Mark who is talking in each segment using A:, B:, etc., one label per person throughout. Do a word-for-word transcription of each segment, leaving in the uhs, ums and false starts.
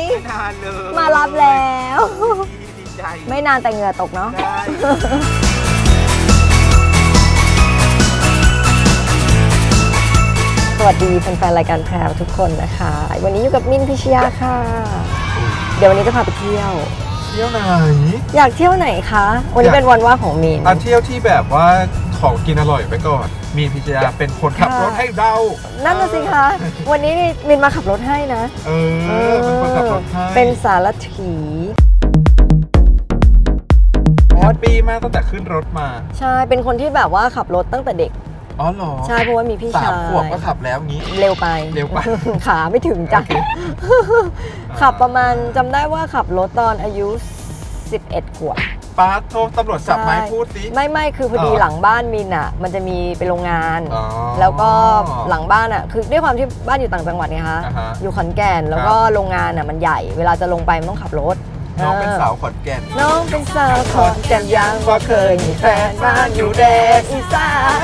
A: ไม่นานเลย
B: มารับแล้ว
A: ดีใจ
B: ไม่นานแต่เหงื่อตกเนาะสวัสดีแฟนๆรายการแพรวทุกคนนะคะวันนี้อยู่กับมินพิชยาค่ะเดี๋ยววันนี้จะพาไปเที่ยว
A: เที่ยวไหน
B: อยากเที่ยวไหนคะวันนี้เป็นวันว่างของมิน
A: อ่ะเที่ยวที่แบบว่าของกินอร่อยไปก่อนมีพิชยาเป็นคนขับรถให้เรา
B: นั่นน่ะสิคะวันนี้มินมาขับรถให้นะ
A: เออเป็นคนขับรถให้
B: เป็นสารถี
A: แฮปปี้มากตั้งแต่ขึ้นรถมา
B: ใช่เป็นคนที่แบบว่าขับรถตั้งแต่เด็ก
A: อ๋อเหรอ
B: ใช่เพราะว่ามีพี่ชาย
A: สามขวบก็ขับแล้วงี้
B: เร็วไป
A: เร็วไป
B: ขาไม่ถึงจ้ะขับประมาณจำได้ว่าขับรถตอนอายุสิบเอ็ดขวบ
A: ป้าโทรตำรวจจับไหมพูดสิ
B: ไม่ไม่คือพอดีหลังบ้านมินอ่ะมันจะมีเป็นโรงงานแล้วก็หลังบ้านอ่ะคือด้วยความที่บ้านอยู่ต่างจังหวัดไงคะอยู่ขอนแก่นแล้วก็โรงงานอ่ะมันใหญ่เวลาจะลงไปมันต้องขับรถ
A: น้องเป็นสาวขอนแก่น
B: น้องเป็นสาวขอนแก่นยังว่าเคยมีแฟนบ้านอยู่แดนอีสาน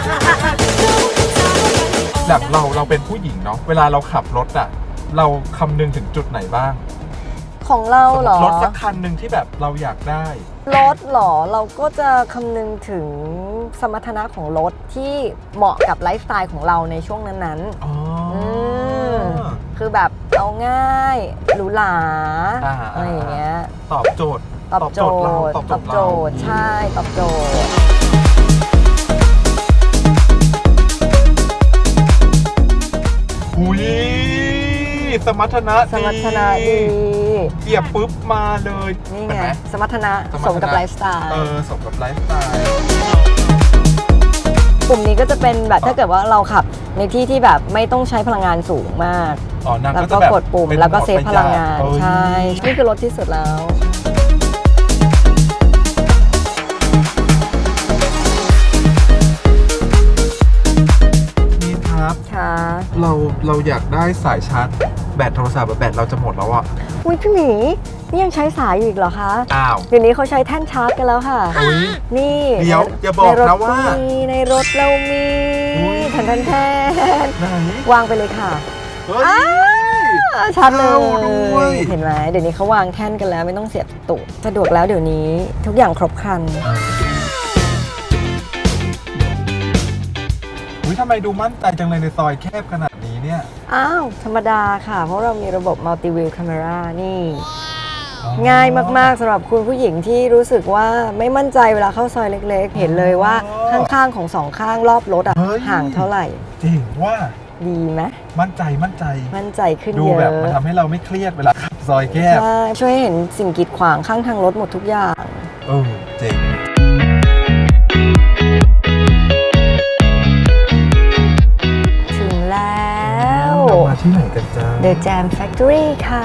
A: แบบเราเราเป็นผู้หญิงเนาะเวลาเราขับรถอ่ะเราคำนึงถึงจุดไหนบ้าง
B: ของเราเหรอ
A: รถสักคันหนึ่งที่แบบเราอยากได้
B: รถเหรอเราก็จะคำนึงถึงสมรรถนะของรถที่เหมาะกับไลฟ์สไตล์ของเราในช่วงนั้นๆอ๋อคือแบบเอาง่ายหรูหราอะไรอย่างเงี้ย
A: ตอบโจทย์
B: ตอบโจทย์ตอบโจทย์ใช่ตอบโจทย์
A: อุ้ยสมรรถนะ
B: สมรรถนะดี
A: เกียบปุ๊บมาเลย
B: นี่ไงสมรรถนะสมกับไลฟ์สไตล์
A: เออสมกับไลฟ์สไตล์
B: กลุ่มนี้ก็จะเป็นแบบถ้าเกิดว่าเราขับในที่ที่แบบไม่ต้องใช้พลังงานสูงมากแล้วก็กดปุ่มแล้วก็เซฟพลังงานใช่นี่คือรถที่สุดแล้ว
A: นี่ครับเราเราอยากได้สายชาร์จแบตโทรศัพท์แบตเราจะหมดแล้วอ่ะ
B: อุ้ยพี่หมีนี่ยังใช้สายอยู่อีกเหรอคะ
A: อ้าว
B: เดี๋ยวนี้เขาใช้แท่นชาร์จกันแล้วค่ะนี่
A: เดี๋ยวอย่าบอกนะว่า
B: ในรถเรามีแทนแทนแทนวางไปเลยค่ะชาร์จเลยเห็นไหมเดี๋ยวนี้เขาวางแท่นกันแล้วไม่ต้องเสียบตุกสะดวกแล้วเดี๋ยวนี้ทุกอย่างครบครัน
A: อุ้ยทำไมดูมั่นใจจังเลยในซอยแคบขนาดนี้เนี่ย
B: อ้าวธรรมดาค่ะเพราะเรามีระบบ Multi View Camera นี่ง่ายมากๆสำหรับคุณผู้หญิงที่รู้สึกว่าไม่มั่นใจเวลาเข้าซอยเล็กๆเห็นเลยว่าข้างๆของสองข้างรอบรถอ่ะห่างเท่าไหร่
A: จริงว่า
B: ดีไหม
A: มั่นใจมั่นใจ
B: มั่นใจขึ้นเยอะ
A: ดูแบบมันทำให้เราไม่เครียดเวลาขับซอยแคบ
B: ช่วยเห็นสิ่งกีดขวางข้างทางรถหมดทุกอย่าง
A: เออจริง
B: ถึงแล้ว
A: มาที่ไหนกันจ้า
B: The Jam Factory ค่ะ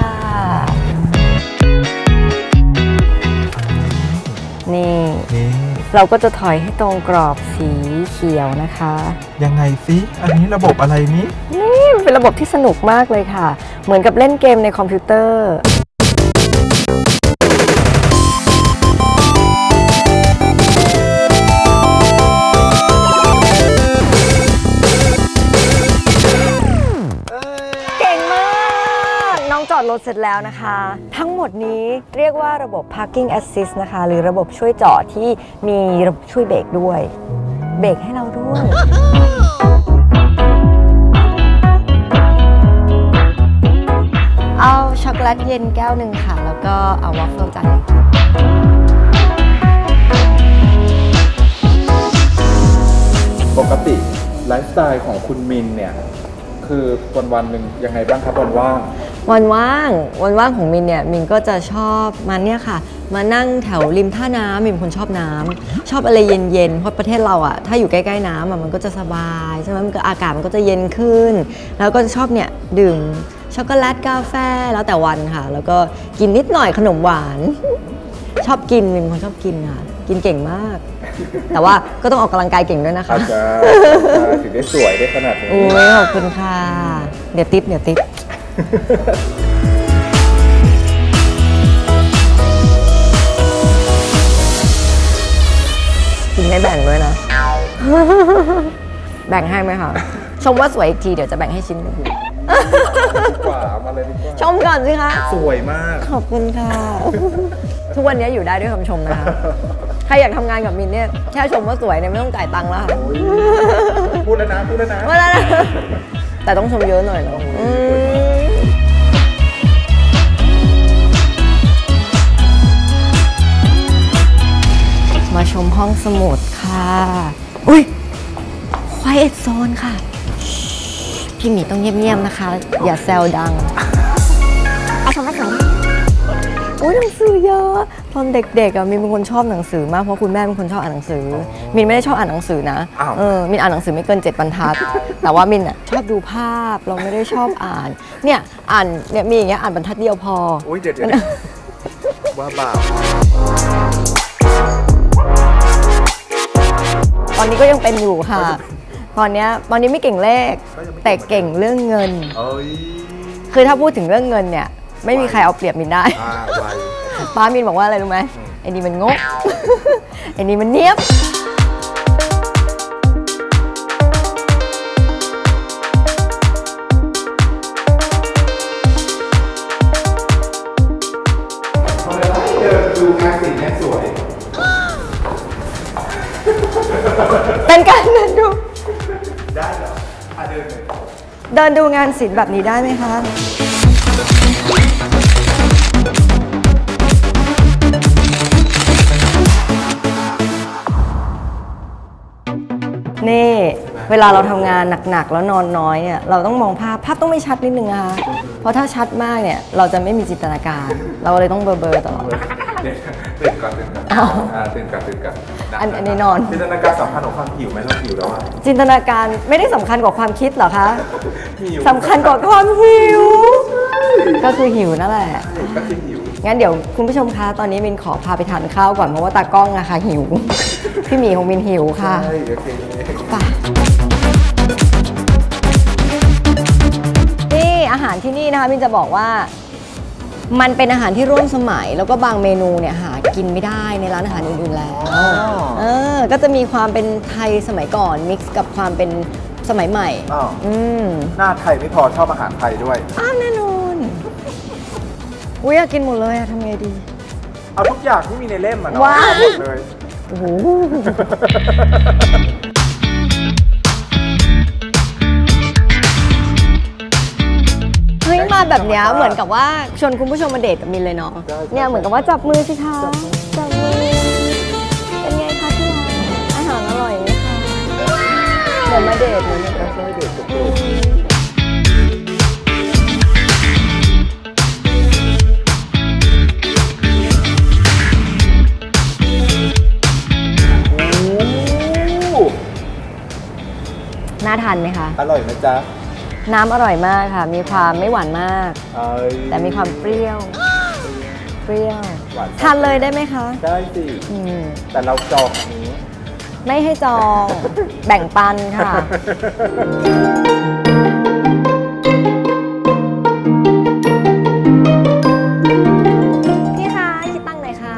B: นี่เราก็จะถอยให้ตรงกรอบสีเขียวนะคะ
A: ยังไงซิอันนี้ระบบอะไรนี้
B: นี่เป็นระบบที่สนุกมากเลยค่ะเหมือนกับเล่นเกมในคอมพิวเตอร์จอดรถเสร็จแล้วนะคะทั้งหมดนี้เรียกว่าระบบ Parking Assist นะคะหรือระบบช่วยจอดที่มีระบบช่วยเบรกด้วยเบรกให้เราด้วยเอาช็อกโกแลตเย็นแก้วหนึ่งค่ะแล้วก็เอาวอฟเฟิลจานนึง
A: ปกติไลฟ์สไตล์ของคุณมินเนี่ยคือวันวันหนึ่งยังไงบ้างครับวันว่าง
B: วันว่างวันว่างของมินเนี่ยมินก็จะชอบมาเนี่ยค่ะมานั่งแถวริมท่าน้ำมินเป็นคนชอบน้ำชอบอะไรเย็นๆเพราะประเทศเราอ่ะถ้าอยู่ใกล้ๆน้ำอ่ะมันก็จะสบายใช่ไหมมันก็อากาศมันก็จะเย็นขึ้นแล้วก็จะชอบเนี่ยดื่มช็อกโกแลตกาแฟแล้วแต่วันค่ะแล้วก็กินนิดหน่อยขนมหวานชอบกินมินเป็นคนชอบกินค่ะกินเก่งมากแต่ว่าก็ต้องออกกำลังกายเก่งด้วยนะคะ
A: ถึงได้สวยได้ขนาดนี้
B: โอ้ยขอบคุณค่ะเดี๋ยวติ๊บเดี๋ยวติ๊บกินไม่แบ่งด้วยนะแบ่งให้ไหมคะชมว่าสวยอีกทีเดี๋ยวจะแบ่งให้ชิ้นหนึ่ง
A: กว่ามาเลยดีกว่า
B: ชมก่อนสิคะ
A: สวยมาก
B: ขอบคุณค่ะ ทุกวันนี้อยู่ได้ด้วยคำชมนะคะ ใครอยากทำงานกับมินเนี่ยแค่ชมว่าสวยเนี่ยไม่ต้องจ่ายตังค์แล้วค่ะ
A: พูดแล้วนะพูดแล้วนะ
B: ว่าแล้วนะแต่ต้องชมเยอะหน่อยเนาะอืมมาชมห้องสมุดค่ะ อุ้ย Quiet Zone ค่ะ พี่หมีต้องเงียบๆนะคะ อย่าแซวดังไอชมว่าสวยมากอุ้ยหนังสือเยอะตอนเด็กๆอ่ะมินเป็นคนชอบหนังสือมากเพราะคุณแม่เป็นคนชอบอ่านหนังสือมินไม่ได้ชอบอ่านหนังสือนะเออมินอ่านหนังสือไม่เกินเจ็ดบรรทัดแต่ว่ามินอ่ะชอบดูภาพเราไม่ได้ชอบอ่านเนี่ยอ่านเนี่ยมีอย่างเงี้ยอ่านบรรทัดเดียวพอ
A: อุ้ยเดี๋ยวว่าบ่า
B: ตอนนี้ก็ยังเป็นอยู่ค่ะตอนนี้ตอนนี้ไม่เก่งเลขแต่เก่งเรื่องเงินคือถ้าพูดถึงเรื่องเงินเนี่ยไม่มีใครเอาเปรียบมินได้ป้ามินบอกว่าอะไรรู้ไหมไอ้นี่มันงกไอ้นี่มันเนี้ยบ
A: เดินดูงานศิลป์แม่สวย
B: เป็นการเดินดู
A: ได้เหรออ่ะเดินเลย
B: เดินดูงานศิลป์แบบนี้ได้ไหมคะนี่เวลาเราทำงานหนักๆแล้วนอนน้อยเนี่ยเราต้องมองภาพภาพต้องไม่ชัดนิดนึงนะคะเพราะถ้าชัดมากเนี่ยเราจะไม่มีจินตนาการเราเลยต้องเบลอๆตลอด
A: ตื่นก่อนตื่นก่อนอ่าตื่นก่อนตื่นก่อน
B: อันอันนี้นอน
A: จินตนาการสำคัญของความหิวไหมเราหิวแล้วอ่ะ
B: จินตนาการไม่ได้สำคัญกว่าความคิดเหรอคะสำคัญกว่าความหิวก็คือหิวนั่นแหละ
A: ก็คือหิว
B: งั้นเดี๋ยวคุณผู้ชมคะตอนนี้มินขอพาไปทานข้าวก่อนเพราะว่าตากล้องอะค่ะหิวพี่หมีของมินหิวค่ะ
A: ใช่โอเค
B: ไปนี่อาหารที่นี่นะคะมินจะบอกว่ามันเป็นอาหารที่ร่วมสมัยแล้วก็บางเมนูเนี่ยหากินไม่ได้ในร้านอาหารอื่นๆแล้วเออก็จะมีความเป็นไทยสมัยก่อนมิกซ์กับความเป็นสมัยใหม่
A: อืมหน้าไทยไม่พอชอบอาหารไทยด้วย
B: อ้าวแน่นอนอุ้ยอยากกินหมดเลยอะทำไงดี
A: เอาทุกอย่างที่มีในเล่มอะเนาะหมดเลยโอ้โห
B: เฮ้ยมาแบบเนี้ยเหมือนกับว่าชวนคุณผู้ชมมาเดทกับมินเลยเนาะเนี่ยเหมือนกับว่าจับมือสิคะจับมือเป็นไงคะที่ร้านอาหารอร่อยไหมคะเหมือนมาเดทเหมือนกับมาเดทกับลูกน่าทานไหมคะ
A: อร่อยไหมจ๊ะ
B: น้ำอร่อยมากค่ะมีความไม่หวานมากแต่มีความเปรี้ยวเปรี้ยวทานเลยได้ไหมคะ
A: ได้สิแต่เราจองอันนี้
B: ไม่ให้จองแบ่งปันค่ะพี่คะคิดตังค์หน่อยค่ะ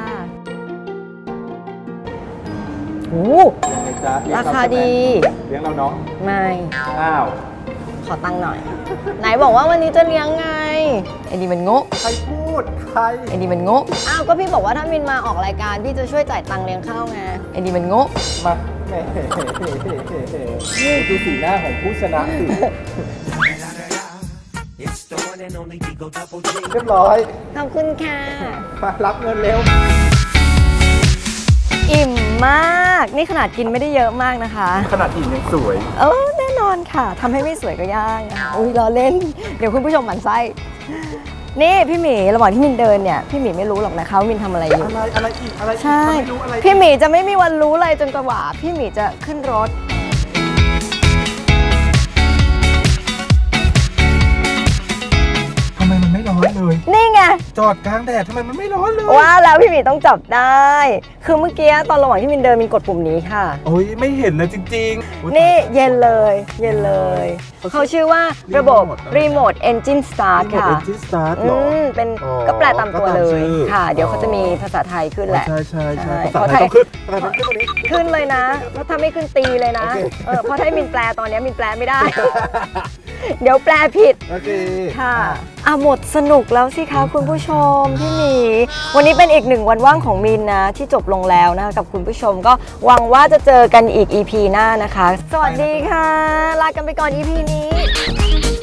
B: โอ้ราคาดี
A: เลี้ยงเราเนาะ
B: ไม่
A: อ้าว
B: ขอตังค์หน่อยไหนบอกว่าวันนี้จะเลี้ยงไงไอ้นี่มันงก
A: ใครพูดใคร
B: ไอ้นี่มันงกอ้าวก็พี่บอกว่าถ้ามินมาออกรายการพี่จะช่วยจ่ายตังค์เลี้ยงข้าวไงไอ้นี่มันงก
A: มาแหมนี่ดูสีหน้าของผู้ชนะสิเรียบร้อย
B: ขอบคุณค่ะ
A: มารับเงินเร็ว
B: อิ่มมากนี่ขนาดกินไม่ได้เยอะมากนะคะ
A: ขนาดอิ่มยังสวย
B: เออแน่นอนค่ะทำให้ไม่สวยก็ยากนะคะอุ้ยล้อเล่นเดี๋ยวคุณผู้ชมหมั่นไส้นี่พี่หมีระหว่างที่มินเดินเนี่ยพี่หมีไม่รู้หรอกนะคะว่ามินทำอะไรอยู่
A: อะไรอะไรอีกอะไร
B: ใช่พี่หมีจะไม่มีวันรู้เลยจนกว่าพี่หมีจะขึ้นรถ
A: ทำไมมันไม่ร้อนเลย
B: นี่ไง
A: จอดกลางแดดทำไมมันไม่ร้อนเลย
B: ว่าแล้วพี่หมีต้องจับได้คือเมื่อกี้ตอนระหว่างที่มินเดินมินกดปุ่มนี้ค่ะ
A: โอ้ยไม่เห็นเลยจริง
B: ๆนี่เย็นเลยเย็นเลยเขาชื่อว่าระบบ Remote Engine Start ค่ะ
A: Engine Start หรอ
B: เป็นก็แปลตามตัวเลยค่ะเดี๋ยวเขาจะมีภาษาไทยขึ้นแหละ
A: ใช่ใช่ใช่ภาษาไทยต้องขึ้นภาษาไทยขึ้นตรงนี้
B: ขึ้นเลยนะถ้าไม่ขึ้นตีเลยนะเออเพราะถ้ามินแปลตอนนี้มินแปลไม่ได้เดี๋ยวแปลผิด
A: โอเค
B: ค่ะอ่ะหมดสนุกแล้วสิคะคุณผู้ชมพี่หมีวันนี้เป็นอีกหนึ่งวันว่างของมินนะที่จบลงแล้วนะคะกับคุณผู้ชมก็หวังว่าจะเจอกันอีก อี พี หน้านะคะ สวัสดีค่ะ ลากันไปก่อน อี พี นี้